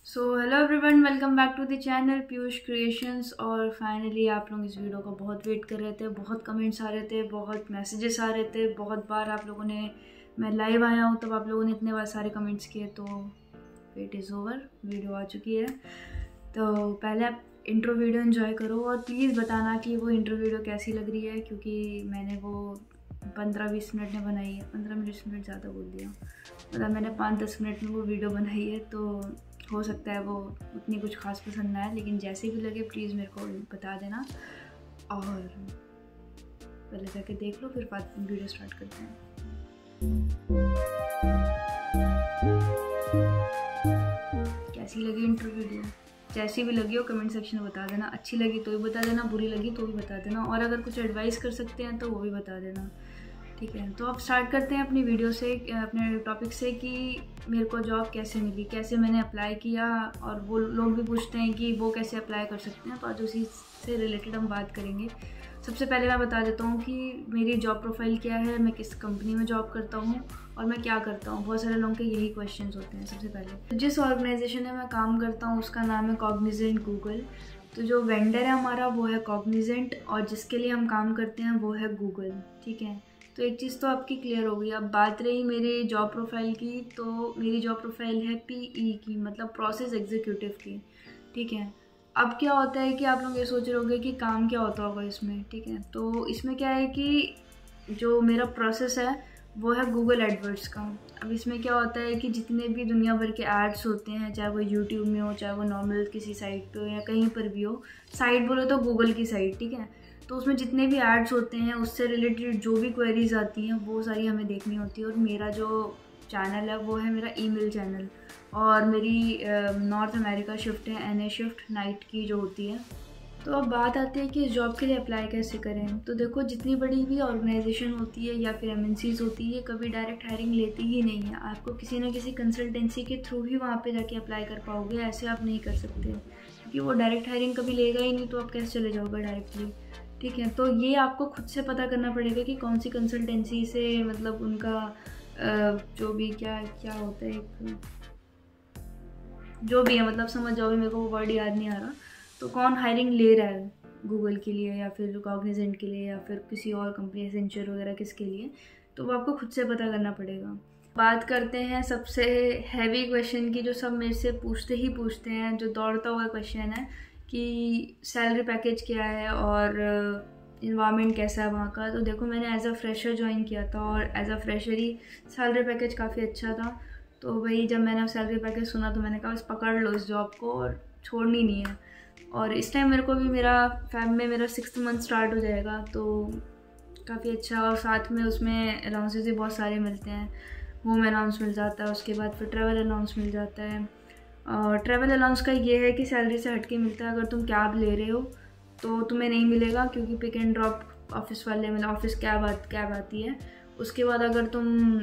So hello everyone, welcome back to the channel Piyush creations. और finally आप लोग इस वीडियो को बहुत वेट कर रहे थे, बहुत कमेंट्स आ रहे थे, बहुत मैसेजेस आ रहे थे, बहुत बार आप लोगों ने, मैं लाइव आया हूँ तब आप लोगों ने इतने बार सारे कमेंट्स किए, तो वेट इज़ ओवर, वीडियो आ चुकी है। तो पहले आप इंट्रो वीडियो एंजॉय करो और प्लीज़ बताना कि वो इंट्रो वीडियो कैसी लग रही है, क्योंकि मैंने वो 15-20 मिनट में बनाई है। 15-20 मिनट ज़्यादा बोल दिया, मतलब मैंने 5-10 मिनट में वो वीडियो बनाई है, तो हो सकता है वो उतनी कुछ खास पसंद ना आए, लेकिन जैसे भी लगे प्लीज़ मेरे को बता देना। और पहले जाके देख लो, फिर बाद वीडियो स्टार्ट करते हैं। कैसी लगी इंट्रो वीडियो? जैसी भी लगी हो कमेंट सेक्शन में बता देना। अच्छी लगी तो भी बता देना, बुरी लगी तो भी बता देना, और अगर कुछ एडवाइस कर सकते हैं तो वो भी बता देना, ठीक है। तो अब स्टार्ट करते हैं अपनी वीडियो से, अपने टॉपिक से, कि मेरे को जॉब कैसे मिली, कैसे मैंने अप्लाई किया, और वो लोग भी पूछते हैं कि वो कैसे अप्लाई कर सकते हैं, तो आज उसी से रिलेटेड हम बात करेंगे। सबसे पहले मैं बता देता हूँ कि मेरी जॉब प्रोफाइल क्या है, मैं किस कंपनी में जॉब करता हूँ और मैं क्या करता हूँ। बहुत सारे लोगों के यही क्वेश्चंस होते हैं। सबसे पहले जिस ऑर्गेनाइजेशन में मैं काम करता हूँ उसका नाम है कॉग्निजेंट गूगल। तो जो वेंडर है हमारा वो है कॉग्निजेंट, और जिसके लिए हम काम करते हैं वो है गूगल, ठीक है। तो एक चीज़ तो आपकी क्लियर हो गई। अब बात रही मेरी जॉब प्रोफाइल की, तो मेरी जॉब प्रोफाइल है पीई की, मतलब प्रोसेस एग्जीक्यूटिव की, ठीक है। अब क्या होता है कि आप लोग ये सोच रहे होंगे कि काम क्या होता होगा इसमें, ठीक है। तो इसमें क्या है कि जो मेरा प्रोसेस है वो है गूगल एडवर्ड्स का। अब इसमें क्या होता है कि जितने भी दुनिया भर के एड्स होते हैं, चाहे वो यूट्यूब में हो, चाहे वो नॉर्मल किसी साइट पे हो या कहीं पर भी हो, साइट बोलो तो गूगल की साइट, ठीक है। तो उसमें जितने भी एड्स होते हैं उससे रिलेटेड जो भी क्वेरीज आती हैं वो सारी हमें देखनी होती है। और मेरा जो चैनल है वो है मेरा ईमेल चैनल, और मेरी नॉर्थ अमेरिका शिफ्ट है, NA शिफ्ट नाइट की जो होती है। तो अब बात आती है कि इस जॉब के लिए अप्लाई कैसे करें। तो देखो, जितनी बड़ी भी ऑर्गेनाइजेशन होती है या फिर MNCs होती है, कभी डायरेक्ट हायरिंग लेती ही नहीं है। आपको किसी ना किसी कंसल्टेंसी के थ्रू ही वहाँ पे जाके अप्लाई कर पाओगे, ऐसे आप नहीं कर सकते, क्योंकि वो डायरेक्ट हायरिंग कभी लेगा ही नहीं, तो आप कैसे चले जाओगे डायरेक्टली, ठीक है। तो ये आपको खुद से पता करना पड़ेगा कि कौन सी कंसल्टेंसी से, मतलब उनका जो भी क्या क्या होता है, जो भी है, मतलब समझ जाओगे, मेरे को वो वर्ड याद नहीं आ रहा। तो कौन हायरिंग ले रहा है गूगल के लिए या फिर कॉग्निजेंट के लिए या फिर किसी और कंपनी, एसेंचर वगैरह किसके लिए, तो वो आपको खुद से पता करना पड़ेगा। बात करते हैं सबसे हैवी क्वेश्चन की, जो सब मेरे से पूछते ही पूछते हैं, जो दौड़ता हुआ क्वेश्चन है कि सैलरी पैकेज क्या है और इन्वायरमेंट कैसा है वहाँ का। तो देखो, मैंने एज अ फ्रेशर ज्वाइन किया था और एज अ फ्रेशर ही सैलरी पैकेज काफ़ी अच्छा था। तो भाई जब मैंने सैलरी पैकेज सुना तो मैंने कहा बस पकड़ लो इस जॉब को और छोड़नी नहीं है। और इस टाइम मेरे को भी मेरा फैब में मेरा 6th मंथ स्टार्ट हो जाएगा, तो काफ़ी अच्छा। और साथ में उसमें अलाउंसेस भी बहुत सारे मिलते हैं। होम अलाउंस मिल जाता है, उसके बाद फिर ट्रैवल अलाउंस मिल जाता है। और ट्रैवल अलाउंस का ये है कि सैलरी से हटके मिलता है। अगर तुम कैब ले रहे हो तो तुम्हें नहीं मिलेगा, क्योंकि पिक एंड ड्रॉप ऑफिस वाले, मतलब ऑफिस कैब आती है। उसके बाद अगर तुम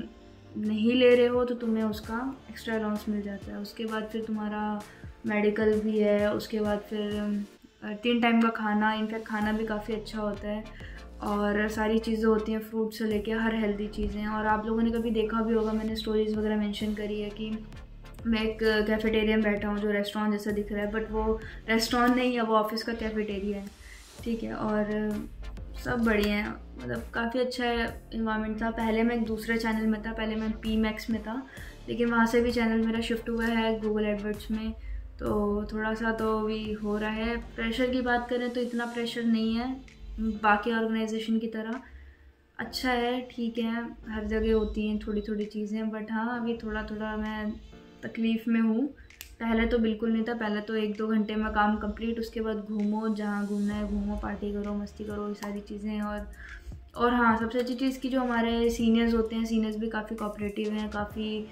नहीं ले रहे हो तो तुम्हें उसका एक्स्ट्रा अलाउंस मिल जाता है। उसके बाद फिर तुम्हारा मेडिकल भी है, उसके बाद फिर 3 टाइम का खाना, इनफैक्ट खाना भी काफ़ी अच्छा होता है, और सारी चीज़ें होती हैं, फ्रूट से लेके हर हेल्दी चीज़ें। और आप लोगों ने कभी देखा भी होगा, मैंने स्टोरीज़ वगैरह मेंशन करी है कि मैं एक कैफेटेरिया में बैठा हूँ जो रेस्टोरेंट जैसा दिख रहा है, बट वो रेस्टोरेंट नहीं है, वो ऑफिस का कैफेटेरिया है, ठीक है। और सब बढ़िया है, मतलब काफ़ी अच्छा है इन्वायरमेंट था। पहले मैं एक दूसरे चैनल में था, पहले मैं PMax में था, लेकिन वहाँ से भी चैनल मेरा शिफ्ट हुआ है गूगल एडवर्ड्स में। तो थोड़ा सा तो भी हो रहा है। प्रेशर की बात करें तो इतना प्रेशर नहीं है बाकी ऑर्गेनाइजेशन की तरह, अच्छा है, ठीक है। हर जगह होती हैं थोड़ी थोड़ी चीज़ें, बट हाँ अभी थोड़ा थोड़ा मैं तकलीफ़ में हूँ। पहले तो बिल्कुल नहीं था, पहले तो 1-2 घंटे में काम कंप्लीट, उसके बाद घूमो, जहाँ घूमना है घूमो, पार्टी करो, मस्ती करो, ये सारी चीज़ें। और हाँ, सबसे अच्छी चीज़ की जो हमारे सीनियर्स होते हैं, सीनियर्स भी काफ़ी कोऑपरेटिव हैं, काफ़ी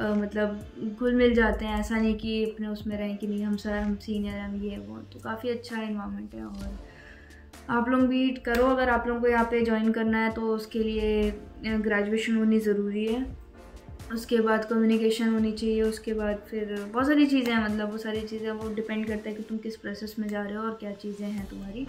मतलब घुल मिल जाते हैं। ऐसा नहीं कि अपने उसमें रहें कि नहीं हम सर, हम सीनियर हैं, हम ये वो। तो काफ़ी अच्छा इन्वायरमेंट है। और आप लोग भी करो, अगर आप लोगों को यहाँ पे ज्वाइन करना है तो उसके लिए ग्रेजुएशन होनी ज़रूरी है, उसके बाद कम्युनिकेशन होनी चाहिए, उसके बाद फिर बहुत सारी चीज़ें हैं, मतलब वो सारी चीज़ें वो डिपेंड करता है कि तुम किस प्रोसेस में जा रहे हो और क्या चीज़ें हैं तुम्हारी।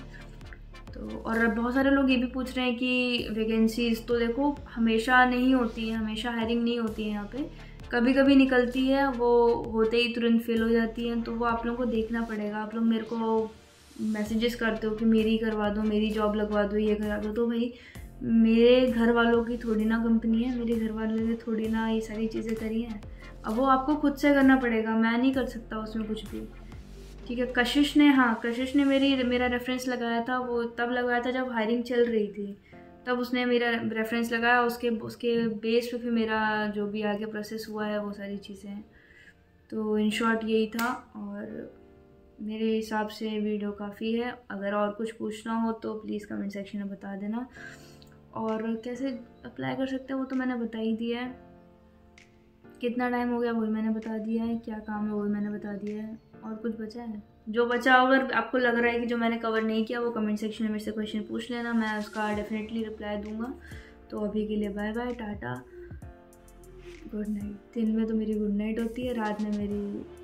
तो और अब बहुत सारे लोग ये भी पूछ रहे हैं कि वैकेंसीज़, तो देखो हमेशा नहीं होती है, हमेशा हायरिंग नहीं होती है यहाँ पे। कभी कभी निकलती है, वो होते ही तुरंत फेल हो जाती है, तो वो आप लोगों को देखना पड़ेगा। आप लोग मेरे को मैसेजेस करते हो कि मेरी करवा दो, मेरी जॉब लगवा दो, ये करा दो, तो भाई मेरे घर वालों की थोड़ी ना कंपनी है, मेरे घर वालों ने थोड़ी ना ये सारी चीज़ें करी हैं। अब वो आपको खुद से करना पड़ेगा, मैं नहीं कर सकता उसमें कुछ भी, ठीक है। कशिश ने मेरा रेफरेंस लगाया था, वो तब लगाया था जब हायरिंग चल रही थी, तब उसने मेरा रेफरेंस लगाया, उसके बेस पे फिर मेरा जो भी आगे प्रोसेस हुआ है वो सारी चीज़ें हैं। तो इन शॉर्ट यही था, और मेरे हिसाब से वीडियो काफ़ी है। अगर और कुछ पूछना हो तो प्लीज़ कमेंट सेक्शन में बता देना। और कैसे अप्लाई कर सकते हैं वो तो मैंने बता ही दिया है, कितना टाइम हो गया वही मैंने बता दिया है, क्या काम है वही मैंने बता दिया है। और कुछ बचा है? जो बचा, अगर आपको लग रहा है कि जो मैंने कवर नहीं किया, वो कमेंट सेक्शन में मेरे से क्वेश्चन पूछ लेना, मैं उसका डेफिनेटली रिप्लाई दूंगा। तो अभी के लिए bye bye, tata, good night. दिन में तो मेरी गुड नाइट होती है, रात में मेरी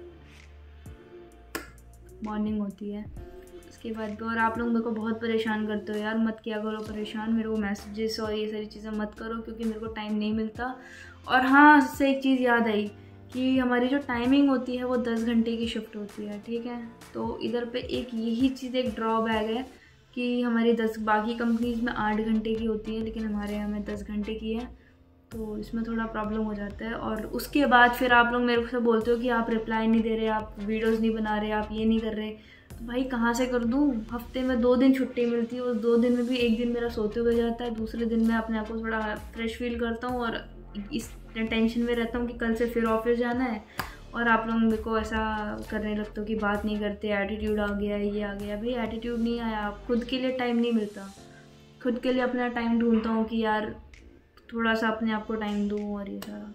मॉर्निंग होती है। उसके बाद भी और आप लोग मेरे को बहुत परेशान करते हो यार, मत किया करो परेशान मेरे को, मैसेजेस और ये सारी चीज़ें मत करो, क्योंकि मेरे को टाइम नहीं मिलता। और हाँ, इससे एक चीज़ याद आई कि हमारी जो टाइमिंग होती है वो 10 घंटे की शिफ्ट होती है, ठीक है। तो इधर पे एक यही चीज़ एक ड्रॉबैक है कि हमारी बाकी कंपनीज़ में 8 घंटे की होती है, लेकिन हमारे यहाँ में 10 घंटे की है, तो इसमें थोड़ा प्रॉब्लम हो जाता है। और उसके बाद फिर आप लोग मेरे को बोलते हो कि आप रिप्लाई नहीं दे रहे, आप वीडियोज़ नहीं बना रहे, आप ये नहीं कर रहे, तो भाई कहाँ से कर दूँ? हफ्ते में 2 दिन छुट्टी मिलती है, उस 2 दिन में भी एक दिन मेरा सोते हुए जाता है, दूसरे दिन मैं अपने आप को थोड़ा फ्रेश फील करता हूँ और इस टेंशन में रहता हूँ कि कल से फिर ऑफिस जाना है। और आप लोग मेरे को ऐसा करने लगते हो कि बात नहीं करते, एटीट्यूड आ गया, ये आ गया। भाई एटीट्यूड नहीं आया, खुद के लिए टाइम नहीं मिलता, खुद के लिए अपना टाइम ढूंढता हूँ कि यार थोड़ा सा अपने आप को टाइम दूँ और ये सारा।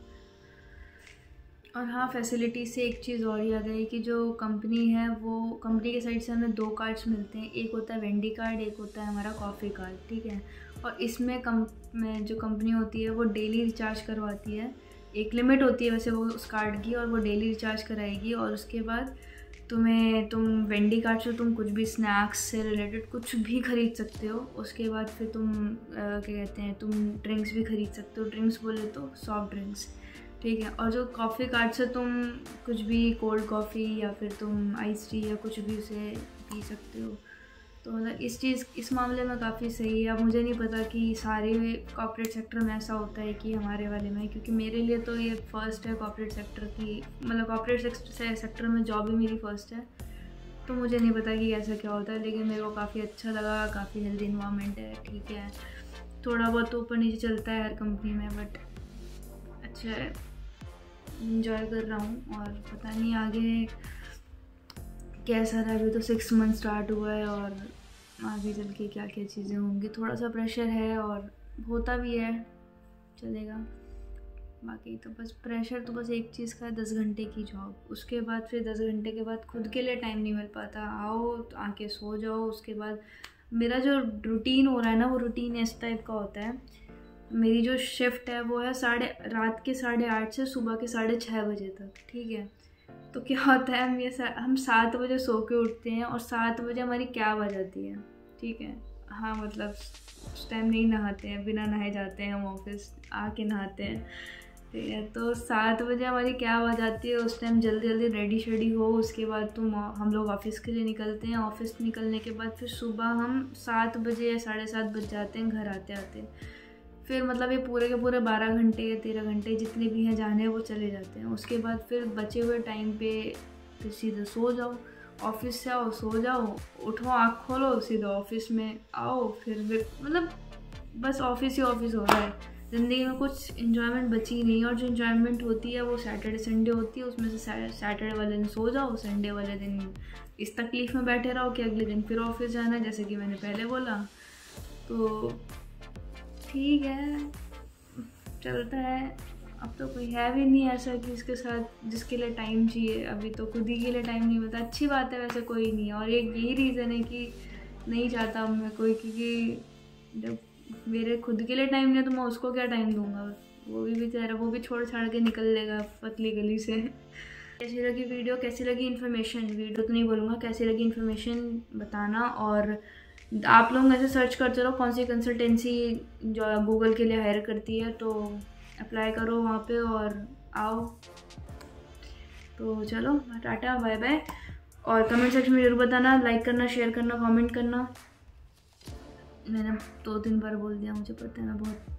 और हाँ, फैसिलिटी से एक चीज़ और याद आई कि जो कंपनी है वो कंपनी के साइड से हमें 2 कार्ड्स मिलते हैं, एक होता है वेंडी कार्ड, एक होता है हमारा कॉफ़ी कार्ड, ठीक है। और इसमें जो कंपनी होती है वो डेली रिचार्ज करवाती है, एक लिमिट होती है वैसे वो उस कार्ड की, और वो डेली रिचार्ज कराएगी। और उसके बाद तुम वेंडी कार्ड से तुम कुछ भी स्नैक्स से रिलेटेड कुछ भी खरीद सकते हो। उसके बाद फिर तुम क्या कहते हैं, तुम ड्रिंक्स भी खरीद सकते हो, ड्रिंक्स बोले तो सॉफ्ट ड्रिंक्स, ठीक है। और जो कॉफ़ी कार्ड से तुम कुछ भी कोल्ड कॉफ़ी या फिर तुम आइस टी या कुछ भी उसे पी सकते हो। तो मतलब इस मामले में काफ़ी सही है। अब मुझे नहीं पता कि सारे कॉर्पोरेट सेक्टर में ऐसा होता है कि हमारे वाले में, क्योंकि मेरे लिए तो ये फ़र्स्ट है कॉर्पोरेट सेक्टर की, मतलब कॉर्पोरेट सेक्टर में जॉब ही मेरी फ़र्स्ट है, तो मुझे नहीं पता कि ऐसा क्या होता है। लेकिन मेरे को काफ़ी अच्छा लगा, काफ़ी हेल्दी इन्वायरमेंट है, ठीक है। थोड़ा बहुत तो ऊपर नीचे चलता है हर कंपनी में, बट अच्छा है, इंजॉय कर रहा हूँ। और पता नहीं आगे कैसा रहा, अभी तो 6 मंथ स्टार्ट हुआ है और आगे चल के क्या क्या चीज़ें होंगी। थोड़ा सा प्रेशर है और होता भी है, चलेगा। बाकी तो बस प्रेशर तो बस एक चीज़ का है, 10 घंटे की जॉब, उसके बाद फिर 10 घंटे के बाद खुद के लिए टाइम नहीं मिल पाता। आओ तो आके सो जाओ, उसके बाद मेरा जो रूटीन हो रहा है ना, वो रूटीन इस टाइप का होता है। मेरी जो शिफ्ट है वो है रात के 8:30 से सुबह के 6:30 बजे तक, ठीक है। तो क्या होता है, हम 7 बजे सो के उठते हैं और 7 बजे हमारी कैब आ जाती है, ठीक है। हाँ मतलब उस टाइम नहीं नहाते हैं, बिना नहाए जाते हैं हम ऑफिस, आके नहाते हैं, ठीक है। तो 7 बजे हमारी कैब आ जाती है, उस टाइम जल्दी जल्दी रेडी शेडी हो, उसके बाद हम लोग ऑफिस के लिए निकलते हैं। ऑफिस निकलने के बाद फिर सुबह हम 7 बजे या 7:30 बज जाते हैं घर आते आते। फिर मतलब ये पूरे के पूरे 12 घंटे या 13 घंटे जितने भी हैं जाने वो चले जाते हैं। उसके बाद फिर बचे हुए टाइम पे फिर सीधे सो जाओ, ऑफिस से आओ सो जाओ, उठो आँख खोलो सीधे ऑफिस में आओ, फिर मतलब बस ऑफिस ही ऑफिस हो रहा है। ज़िंदगी में कुछ इन्जॉयमेंट बची नहीं, और जो इन्जॉयमेंट होती है वो सैटरडे संडे होती है, उसमें से सैटरडे वाले दिन सो जाओ, संडे वाले दिन इस तकलीफ़ में बैठे रहो कि अगले दिन फिर ऑफिस जाना है, जैसे कि मैंने पहले बोला। तो ठीक है, चलता है। अब तो कोई है भी नहीं ऐसा कि इसके साथ जिसके लिए टाइम चाहिए, अभी तो खुद ही के लिए टाइम नहीं मिलता। अच्छी बात है, वैसे कोई नहीं है, और एक यही रीज़न है कि नहीं चाहता मैं कोई, क्योंकि जब मेरे खुद के लिए टाइम नहीं है तो मैं उसको क्या टाइम दूंगा। वो भी बेचारा, वो भी छोड़ छाड़ के निकल लेगा पतली गली से। कैसी लगी वीडियो, कैसी लगी इन्फॉर्मेशन, वीडियो तो नहीं बोलूँगा, कैसी लगी इन्फॉर्मेशन बताना। और आप लोग ऐसे सर्च करते रहो कौन सी कंसल्टेंसी जो गूगल के लिए हायर करती है, तो अप्लाई करो वहाँ पे और आओ। तो चलो टाटा बाय बाय, और कमेंट सेक्शन में जरूर बताना, लाइक करना, शेयर करना, कमेंट करना। मैंने 2-3 बार बोल दिया, मुझे पता है मैं बहुत